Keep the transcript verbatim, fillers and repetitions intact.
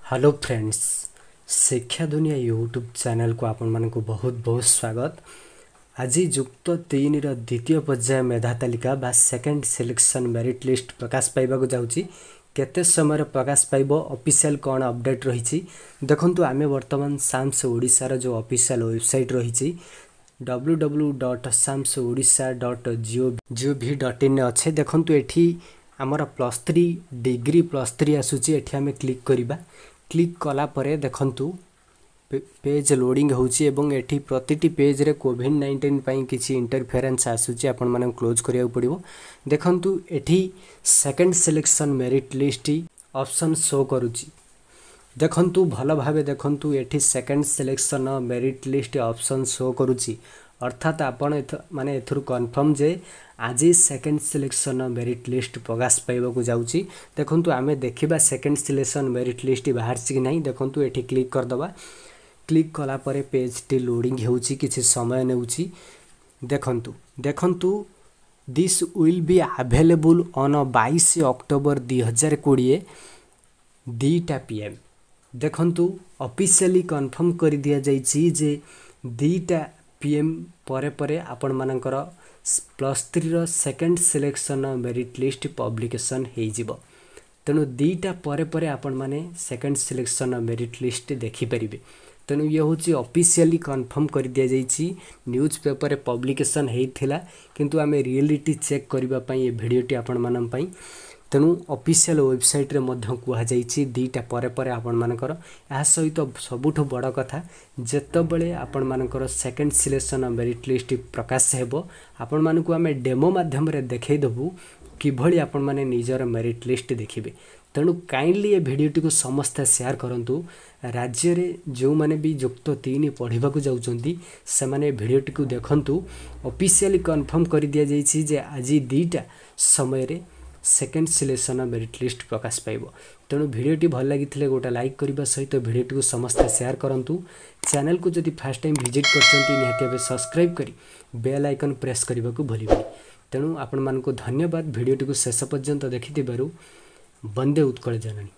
Hello friends, शिक्षा दुनिया YouTube channel को आपण मानक बहुत बहुत स्वागत। आज युक्त तीन द्वितीय पर्याय मेधा तालिका बा सेकेंड सिलेक्शन मेरिट लिस्ट प्रकाश पाइबा जाउची। केते समय प्रकाश पाइब ऑफिशियल कौन अपडेट रही देखंतु आमे वर्तमान साम्स ओडिसा जो ऑफिशियल वेबसाइट रही W W W dot SAMS Odisha dot G O V dot in अच्छे देखंतु एठी आमर plus three degree plus three आसूची एठी आमे क्लिक करिबा। क्लिक कला परे देखंतु पेज लोडिंग होची एवं एठी प्रतिटी पेज रे कोविड नाइंटीन पई किछि इंटरफेरेंस आसूची आपण माने क्लोज करिया पड़िबो। देखंतु एठी second selection merit list option show करूची। देखंतु भल भाबे देखंतु एठी second selection merit list option show करूची, अर्थात आपण एथ माने एथुर कन्फर्म जे आज सेकंड सिलेक्शन मेरिट लिस्ट प्रकाश पाइबा को जाउची। देखंतु आमे देखिबा सेकंड सिलेक्शन मेरिट लिस्ट बाहर छि कि नहीं। देखंतु एठी क्लिक कर दबा। क्लिक कला परे पेज टी लोडिंग होउची, किछि समय नेउची। देखंतु देखंतु this will be available on बाईस अक्टोबर दो हज़ार बीस दीटा पीएम। देखंतु ऑफिशियली कंफर्म कर दिया जाइछि जे दीटा पीएम परे परे आपण मानकर प्लस थ्री रो second selection merit list publication हो जिवो। तेणु दीटा परे परे आपण माने सेकंड सिलेक्शन मेरिट लिस्ट देखि परिबे। तेणु ये होची ऑफिशियली कंफर्म कर दिया जाइछि। न्यूज पेपर पब्लिकेशन हेइथिला किंतु आमे रियलिटी चेक करबा पई ए वीडियोटी आपण मानम पई। तेणु ऑफिशियल वेबसाइट रे मध्य कुहा जाइछि दीटा परे परे आपण मानकर। या सहित सबुठ बड़ कथा जेतबेले आपण मानकर सेकंड सिलेक्शन मेरिट लिस्ट प्रकाश हेबो आपण मानकु आमे डेमो माध्यम रे देखै दबु किभଳି आपण माने निजर मेरिट लिस्ट देखिबे। तेणु काइंडली ए वीडियोटी को समस्त शेयर करंतु। राज्य रे जो माने भी युक्त तीन पढ़िबा को जाउचंती से माने वीडियोटी को देखंतु। ऑफिशियली कंफर्म कर दिया जाइछि जे आज दीटा समय रे सेकेंड सिलेक्शन मेरिट लिस्ट प्रकाश पाइब। तेणु वीडियोटी भल लगी गोटे लाइक करने सहित वीडियोटी को समस्त शेयर करंतु। चैनल को जदि फर्स्ट टाइम विजिट करछंती निहाती सब्सक्राइब करी बेल आइकन प्रेस करने को भूलिबे। तेणु आपण मानको धन्यवाद वीडियोटी को शेष पर्यंत देखिथिबारु। वंदे उत्कल जननी।